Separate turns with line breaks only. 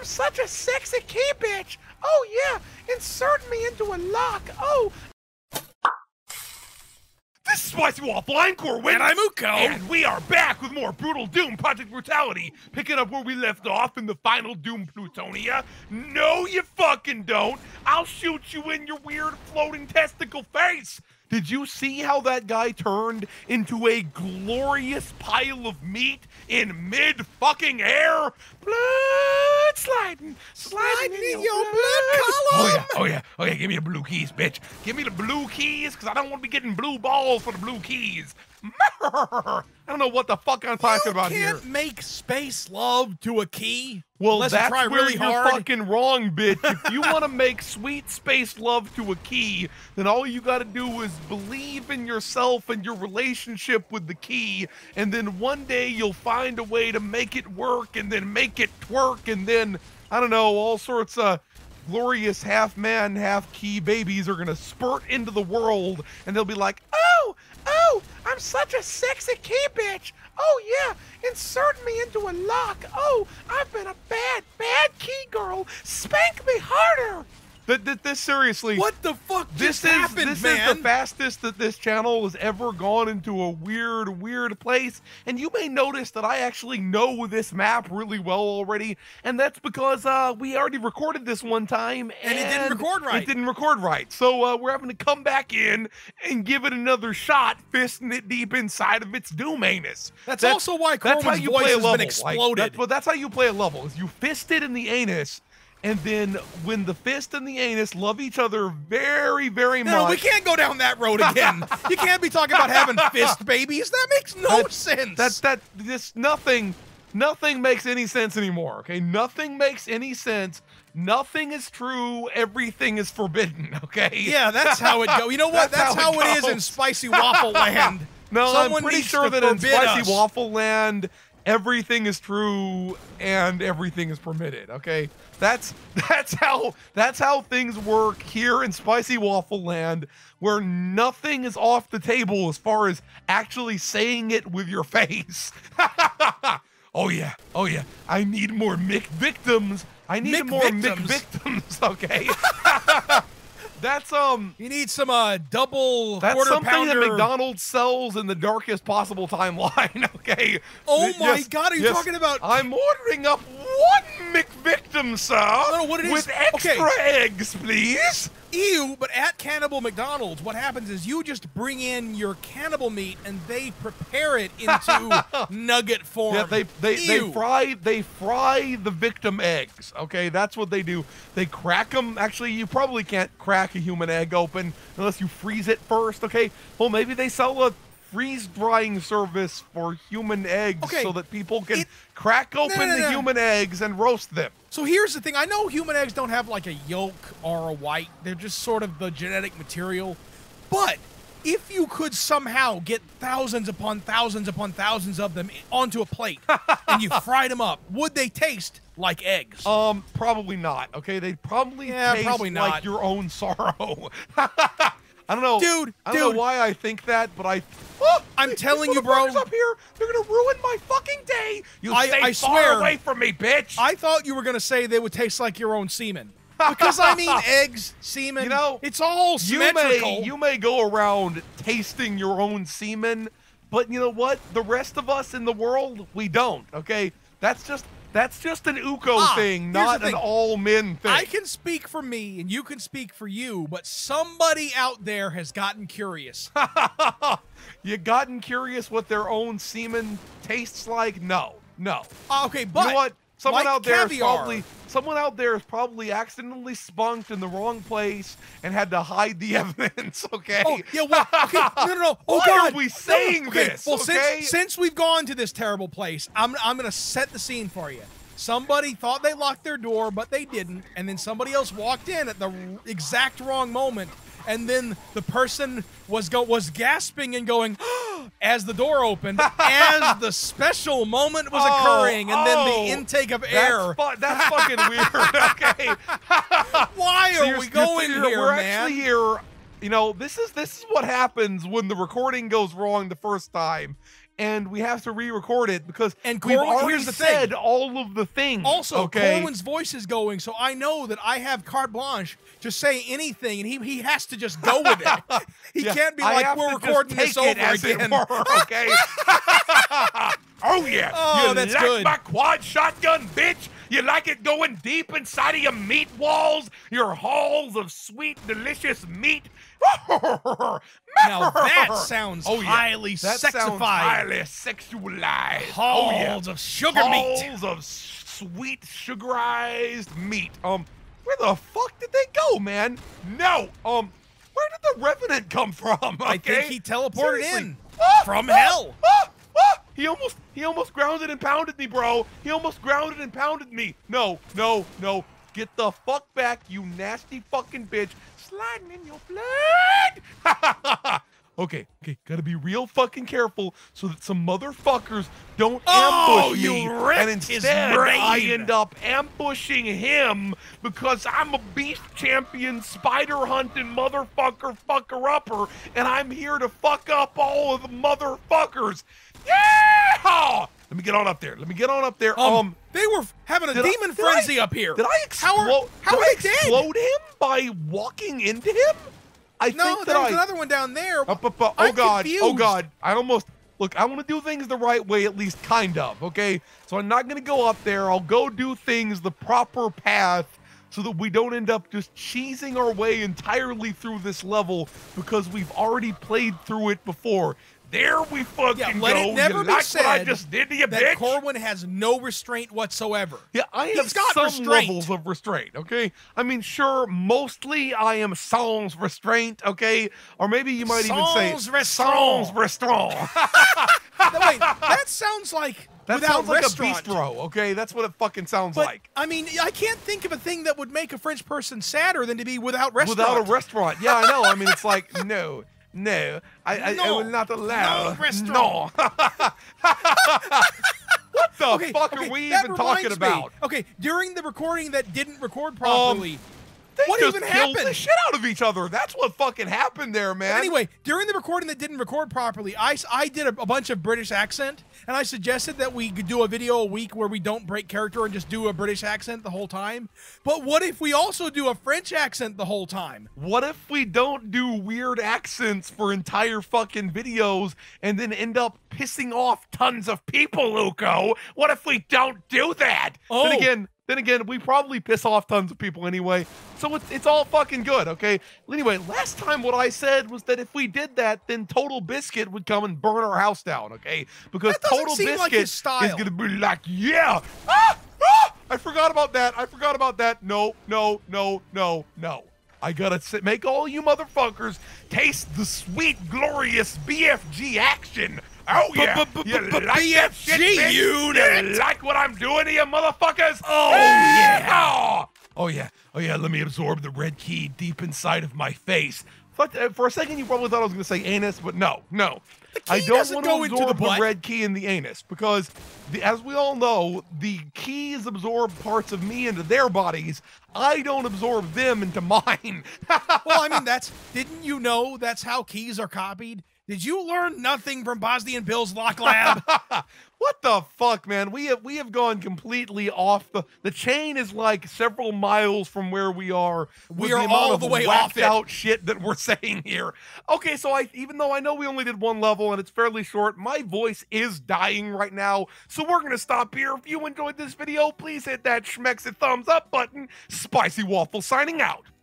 I'm such a sexy key bitch. Oh yeah, insert me into a lock. Oh. This is Spicy Waffle, I'm Corwin.
And I'm Uko.
And we are back with more Brutal Doom Project Brutality, picking up where we left off in the final Doom Plutonia. No, you fucking don't. I'll shoot you in your weird floating testicle face. Did you see how that guy turned into a glorious pile of meat in mid-fucking air? Blood sliding in your blood column. Oh yeah, give me the blue keys, bitch. Give me the blue keys, because I don't want to be getting blue balls for the blue keys. I don't know what the fuck I'm talking about here.
You can't make space love to a key.
Well,
unless
that's
you try
where
really
you're
hard.
fucking wrong, bitch. If you want to make sweet space love to a key, then all you got to do is believe in yourself and your relationship with the key, and then one day you'll find a way to make it work, and then make it twerk, and then, I don't know, all sorts of glorious half-man, half-key babies are gonna spurt into the world, and they'll be like, oh, I'm such a sexy key bitch. Oh yeah, insert me into a lock. Oh, I've been a bad key girl. Spank me harder. This seriously.
What the fuck
This
happened,
is
man?
the fastest that this channel has ever gone into a weird place. And you may notice that I actually know this map really well already, and that's because we already recorded this one time,
and it didn't record right.
It didn't record right. So we're having to come back in and give it another shot, fisting it deep inside of its doom anus.
That's also why Corwin's voice has been exploded.
That's how you play a level. Is you fist it in the anus. And then when the fist and the anus love each other very, very much.
No, we can't go down that road again. You can't be talking about having fist babies. That makes no sense.
Nothing makes any sense anymore, okay? Nothing makes any sense. Nothing is true. Everything is forbidden, okay?
Yeah, that's how it goes. You know what? That's how it is in Spicy Waffle Land.
No,
Someone
I'm pretty
needs
sure
to
that in
forbid
Spicy
us.
Waffle Land, everything is true and everything is permitted, okay? That's how things work here in Spicy Waffle Land, where nothing is off the table as far as actually saying it with your face. Oh yeah. I need more Mick victims. I need more Mick victims, okay? That's
You need some double
that's
quarter
something
pounder.
that McDonald's sells in the darkest possible timeline, okay?
Oh my
Yes,
God, are you
yes,
talking about?
I'm ordering up one McVictim, sir.
I don't know what it is.
With extra eggs, please.
Ew, but at Cannibal McDonald's, what happens is you just bring in your cannibal meat and they prepare it into nugget form.
Yeah, they fry the victim eggs. Okay, that's what they do. They crack them. Actually, you probably can't crack a human egg open unless you freeze it first. Okay, well maybe they sell a freeze drying service for human eggs so that people can crack open the human eggs and roast them.
So here's the thing. I know human eggs don't have like a yolk or a white. They're just sort of the genetic material. But if you could somehow get thousands upon thousands upon thousands of them onto a plate and you fried them up, would they taste like eggs?
Probably not. Okay, they'd probably taste like your own sorrow. I don't know,
dude.
I don't know why I think that, but
I'm telling you, bro.
Up here, they're gonna ruin my fucking day. You
I
stay
swear,
far away from me, bitch.
I thought you were gonna say they would taste like your own semen. Because I mean, eggs, semen. You know, it's all symmetrical.
You may go around tasting your own semen, but you know what? The rest of us in the world, we don't. Okay, that's just an Uko thing, not an all men thing.
I can speak for me, and you can speak for you, but somebody out there has gotten curious.
You gotten curious what their own semen tastes like? No.
Okay, but
you know what? Someone
like
out there is probably accidentally spunked in the wrong place and had to hide the evidence. Okay.
Oh yeah. Well, okay. No. Oh
Why
God.
are we saying this?
Well,
okay?
since we've gone to this terrible place, I'm gonna set the scene for you. Somebody thought they locked their door, but they didn't, and then somebody else walked in at the exact wrong moment, and then the person was gasping and going as the door opened, as the special moment was occurring, and then the intake of air.
That's fucking weird. Okay.
Why are we going here,
We're
man?
actually here. You know, this is what happens when the recording goes wrong the first time. and we have to re-record it because
And
we've
Corwin,
already
here's the
said
thing.
all of the things.
Also,
okay?
Corwin's voice is going, so I know that I have carte blanche to say anything, and he has to just go with it. He
Yeah,
can't be
I
like,
have
we're
to just
recording this
take it
over
as it
again.
were, okay? Oh yeah,
Oh,
you
that's
like
good.
my quad shotgun, bitch? You like it going deep inside of your meat walls, your halls of sweet, delicious meat?
Now that sounds
Oh, yeah.
highly
That
sexified.
sounds highly sexualized.
Halls
Oh yeah,
of sugar meat.
halls of sweet sugarized meat. Where the fuck did they go, man? No. Where did the Revenant come from? Okay?
I think he teleported
Seriously.
in from hell.
He almost grounded and pounded me, bro. He almost grounded and pounded me. No. Get the fuck back, you nasty fucking bitch. Sliding in your blood. Okay, gotta be real fucking careful so that some motherfuckers don't ambush me.
You ripped
And
his
instead, I
brain.
end up ambushing him because I'm a beast champion, spider hunting motherfucker, fucker-upper, and I'm here to fuck up all of the motherfuckers. Yeah! Let me get on up there.
They were having a
Did
demon
I-
frenzy up here.
Did I explode?
How
did
are
I
they dead?
explode him by walking into him? I
No,
think that
there was
I.
another one down there.
Oh
I'm
God!
confused.
Oh God! I want to do things the right way, at least kind of. Okay, so I'm not gonna go up there. I'll go do things the proper path, so that we don't end up just cheesing our way entirely through this level because we've already played through it before. There we fucking
Yeah,
go.
let it never
you
be
like what I
said
just did to you,
that
bitch?
Corwin has no restraint whatsoever.
Yeah, I have
He's got
some
restraint.
levels of restraint, okay? I mean, sure, mostly I am sans restraint, okay? Or maybe you might even say
Sans restraint.
sans restraint.
No, wait, that sounds like
That
without
sounds like
restaurant.
a bistro, okay? That's what it fucking sounds
But
like.
I mean, I can't think of a thing that would make a French person sadder than to be without restaurant.
Without a restaurant. Yeah, I know. I mean, it's like, no, I
No,
will not allow.
no restaurant.
No. What the fuck
okay,
are we
that
even talking
reminds me.
about?
Okay, during the recording that didn't record properly,
They
what
just
even
killed
happened?
the shit out of each other. That's what fucking happened there, man.
Anyway, during the recording that didn't record properly, I did a bunch of British accent, and I suggested that we could do a video a week where we don't break character and just do a British accent the whole time. But what if we also do a French accent the whole time?
What if we don't do weird accents for entire fucking videos and then end up pissing off tons of people, Luco? What if we don't do that?
Oh.
Then again, we probably piss off tons of people anyway, so it's all fucking good, okay? Anyway, last time what I said was that if we did that, then Total Biscuit would come and burn our house down, okay? Because
That doesn't
Total
seem
Biscuit
like his style.
is gonna be like, yeah, I forgot about that. No. I gotta make all you motherfuckers taste the sweet, glorious BFG action. Oh yeah, you like that shit, bitch? You like what I'm doing to you, motherfuckers? Oh yeah. Oh yeah. Let me absorb the red key deep inside of my face. For a second, you probably thought I was gonna say anus, but no. I don't
doesn't
want
go
to
into
absorb
the butt.
red key in the anus because, as we all know, the keys absorb parts of me into their bodies. I don't absorb them into mine.
Well, I mean, didn't you know that's how keys are copied? Did you learn nothing from Bosnian Bill's Lock Lab?
What the fuck, man? We have gone completely off the chain is like several miles from where we are.
We
with
are
the amount
all
of
the way
whacked
off it.
out shit that we're saying here. Okay, so even though I know we only did one level and it's fairly short, my voice is dying right now. So we're gonna stop here. If you enjoyed this video, please hit that schmexy thumbs up button. Spicy Waffle signing out.